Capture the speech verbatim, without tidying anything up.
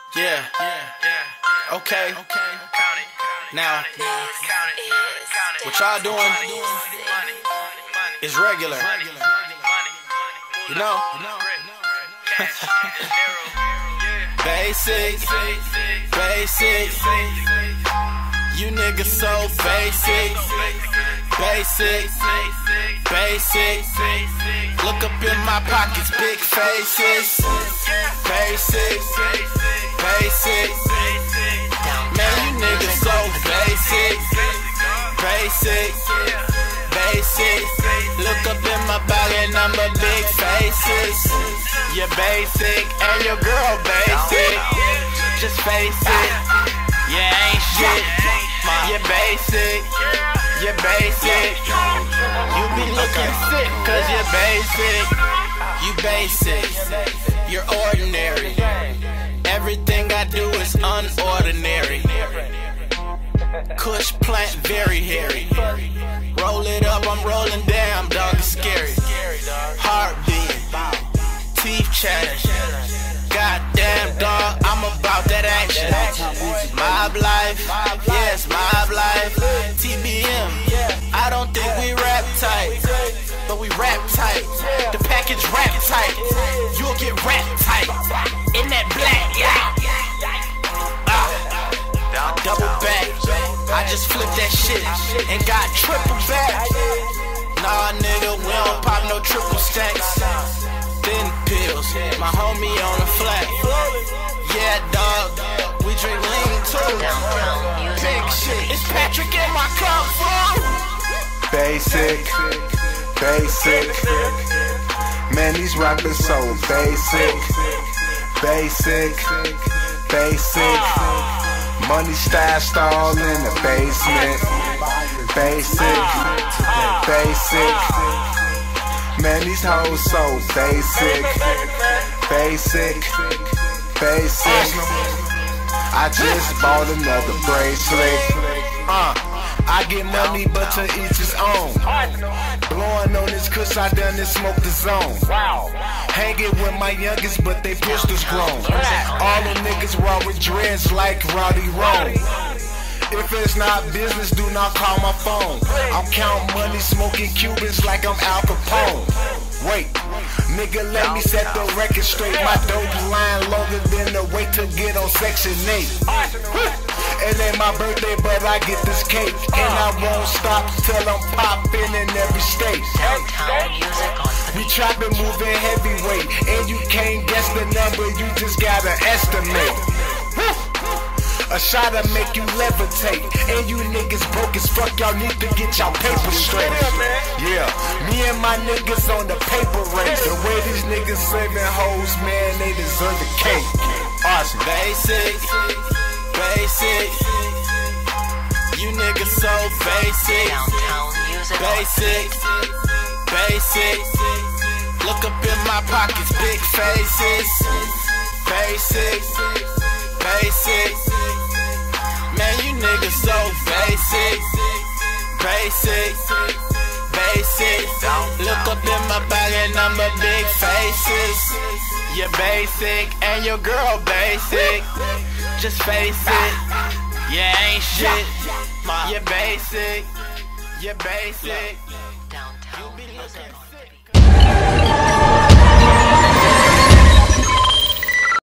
Yeah, okay. Now, what y'all doing is regular. You know? Basic, basic. You niggas so basic, basic, basic. Look up in my pockets, big faces. Basic, basic. Man, you niggas so basic, basic, basic. Look up in my bag and I'm a big faces. You're basic and your girl basic. Just face it, you ain't shit. You're basic, you're basic. You be looking sick cause you're basic. You basic, you're ordinary. Everything I do is unordinary. Kush plant very hairy. Roll it up, I'm rolling down, dog, it's scary. Heart beating, teeth chattering. Goddamn dog, I'm about that action. Mob life, yes, mob life. T B M, I don't think we rap tight, but we rap tight. The package rap tight, you'll get rap tight. In that black, yeah. Ah, double back, I just flipped that shit and got triple back. Nah, nigga, we don't pop no triple stacks. Thin pills, my homie on the flat. Yeah, dog, we drink lean too. Big shit, it's Patrick in my cup, fool. Basic, basic. Man, these rappers so basic, basic, basic. Money stashed all in the basement. Basic, basic. Man, these hoes so basic, basic, basic. I just bought another bracelet. Uh, I get money, but to each his own. Blowing on this kush, I done and smoke the zone. Hanging with my youngest, but they pistols grown. All them niggas raw with dreads like Roddy Rome. If it's not business, do not call my phone. I'm counting money, smoking Cubans like I'm Al Capone. Wait, nigga, let me set the record straight. My dope line longer than the wait to get on Section eight. It ain't my birthday, but I get this cake. And I won't stop till I'm popping in every state. We trapping, moving heavyweight. And you can't guess the number, you just gotta estimate. A shot'll make you levitate. And you niggas broke as fuck, y'all need to get y'all paper straight. Yeah, me and my niggas on the paper race. The way these niggas saving hoes, man, they deserve a cake. Awesome. Basic, basic. You niggas so basic. Basic, basic. Look up in my pockets, big faces. Basic, basic. Man, you niggas so basic, basic, basic. Look up in my bag and I'm a big faces. You're basic and your girl basic. Just face it, you ain't shit. You're basic, you're basic. You be looking sick.